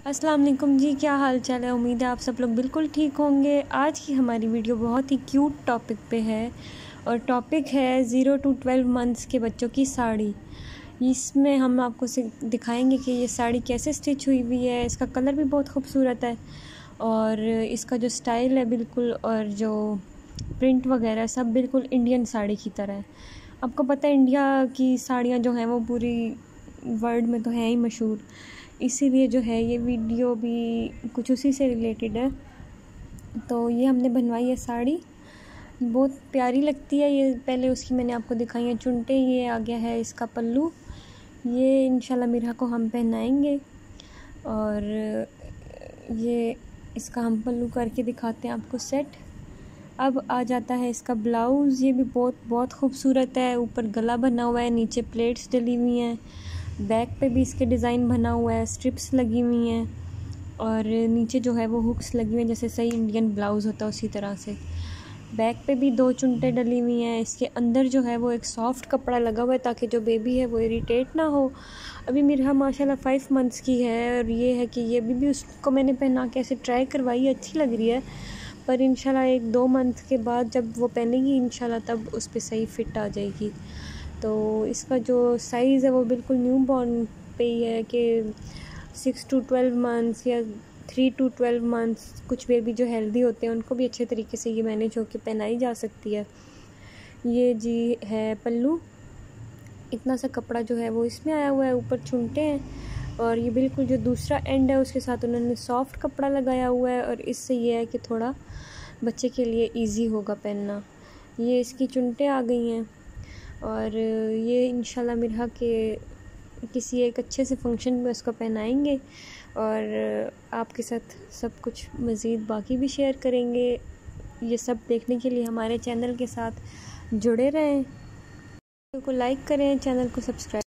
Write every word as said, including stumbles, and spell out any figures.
अस्सलाम वालेकुम जी, क्या हाल चाल है। उम्मीद है आप सब लोग बिल्कुल ठीक होंगे। आज की हमारी वीडियो बहुत ही क्यूट टॉपिक पे है और टॉपिक है ज़ीरो टू ट्वेल्व मंथ्स के बच्चों की साड़ी। इसमें हम आपको दिखाएंगे कि ये साड़ी कैसे स्टिच हुई हुई है। इसका कलर भी बहुत खूबसूरत है और इसका जो स्टाइल है बिल्कुल, और जो प्रिंट वगैरह सब बिल्कुल इंडियन साड़ी की तरह है। आपको पता है इंडिया की साड़ियाँ जो हैं वो पूरी वर्ल्ड में तो हैं ही मशहूर, इसीलिए जो है ये वीडियो भी कुछ उसी से रिलेटेड है। तो ये हमने बनवाई है साड़ी, बहुत प्यारी लगती है ये। पहले उसकी मैंने आपको दिखाई है चुनटे। ये आ गया है इसका पल्लू, ये इंशाल्लाह मिरहा को हम पहनाएंगे और ये इसका हम पल्लू करके दिखाते हैं आपको सेट। अब आ जाता है इसका ब्लाउज़। ये भी बहुत बहुत खूबसूरत है। ऊपर गला बना हुआ है, नीचे प्लेट्स डली हुई हैं, बैक पे भी इसके डिज़ाइन बना हुआ है, स्ट्रिप्स लगी हुई हैं और नीचे जो है वो हुक्स लगी हुई हैं, जैसे सही इंडियन ब्लाउज़ होता है उसी तरह से। बैक पे भी दो चुनटे डली हुई हैं। इसके अंदर जो है वो एक सॉफ्ट कपड़ा लगा हुआ है ताकि जो बेबी है वो इरिटेट ना हो। अभी मिरहा माशाल्लाह फाइव मंथ्स की है और ये है कि ये अभी भी उसको मैंने पहना के ऐसे ट्राई करवाई, अच्छी लग रही है। पर इंशाल्लाह एक दो मंथ के बाद जब वो पहनेगी इंशाल्लाह तब उस पर सही फिट आ जाएगी। तो इसका जो साइज़ है वो बिल्कुल न्यू बॉर्न पे ही है कि सिक्स टू ट्वेल्व मंथ्स या थ्री टू ट्वेल्व मंथ्स कुछ बेबी जो हेल्दी होते हैं उनको भी अच्छे तरीके से ये मैनेज होकर पहनाई जा सकती है। ये जी है पल्लू, इतना सा कपड़ा जो है वो इसमें आया हुआ है, ऊपर चुनटे हैं और ये बिल्कुल जो दूसरा एंड है उसके साथ उन्होंने सॉफ्ट कपड़ा लगाया हुआ है और इससे ये है कि थोड़ा बच्चे के लिए इजी होगा पहनना। ये इसकी चुनटे आ गई हैं और ये इंशाल्लाह मिरहा के किसी एक अच्छे से फंक्शन में उसको पहनाएंगे और आपके साथ सब कुछ मज़ीद बाकी भी शेयर करेंगे। ये सब देखने के लिए हमारे चैनल के साथ जुड़े रहें, वीडियो को लाइक करें, चैनल को सब्सक्राइब